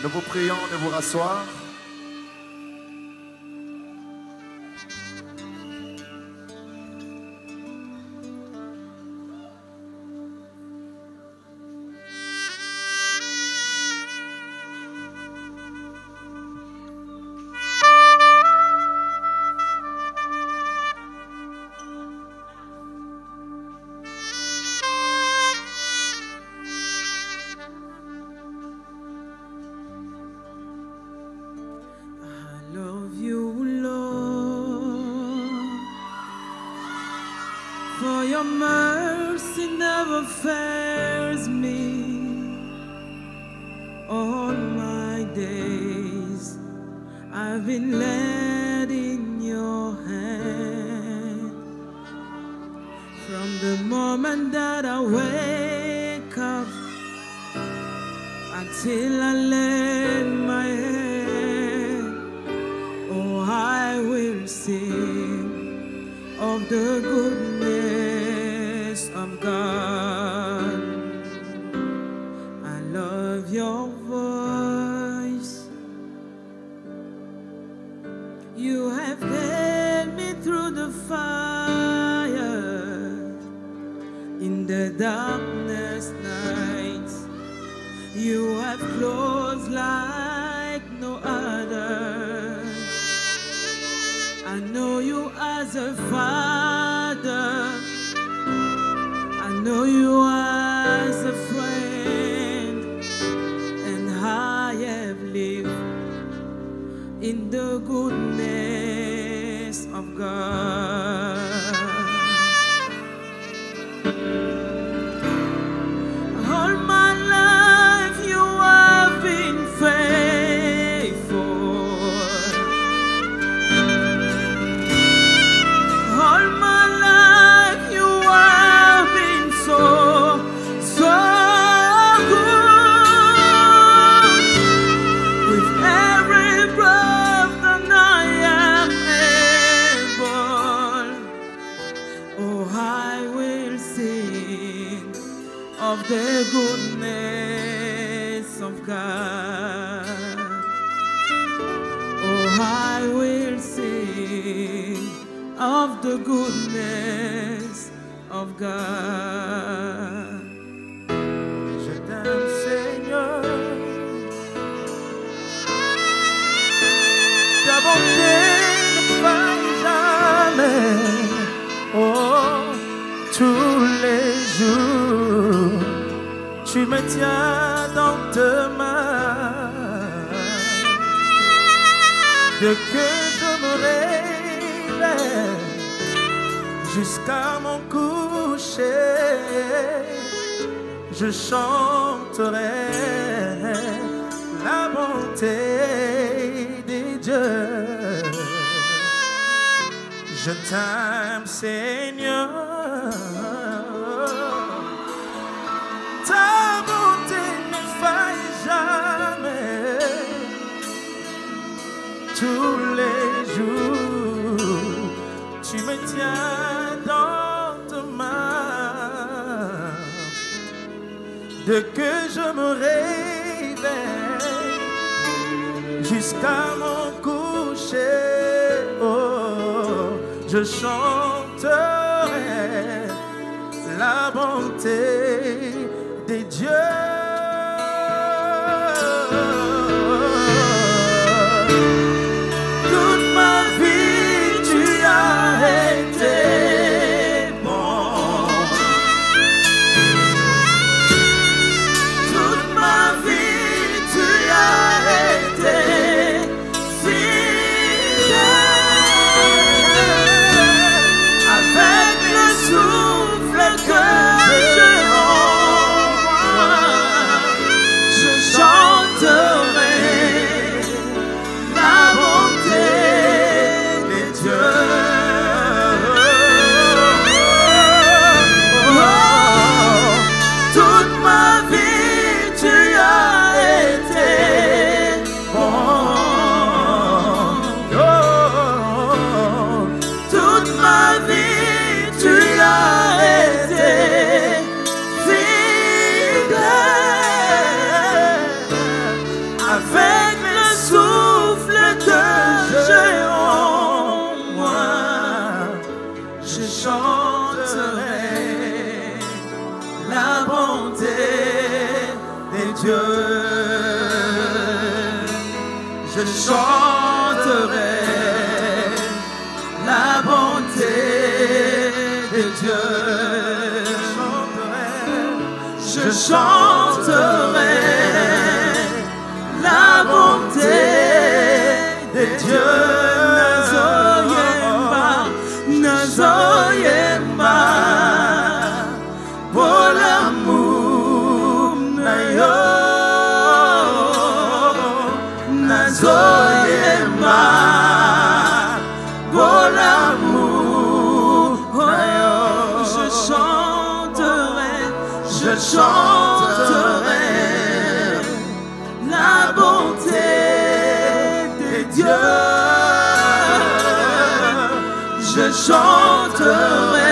Nous vous prions de vous rasseoir. Je chanterai la bonté des dieux. Je t'aime, Seigneur. Ta bonté ne faille jamais. Tous les jours, tu me tiens dans tes mains. Dès que je me réveille jusqu'à mon coucher, oh, je chanterai la bonté des dieux. Toute ma vie tu as été Que je Dieu. Je chanterai la bonté de Dieu. Je chanterai la bonté de Dieu. Nazoyemba, pour l'amour na yo. Nazoyemba, pour l'amour na yo. Je chanterai la bonté de Dieu. Je chanterai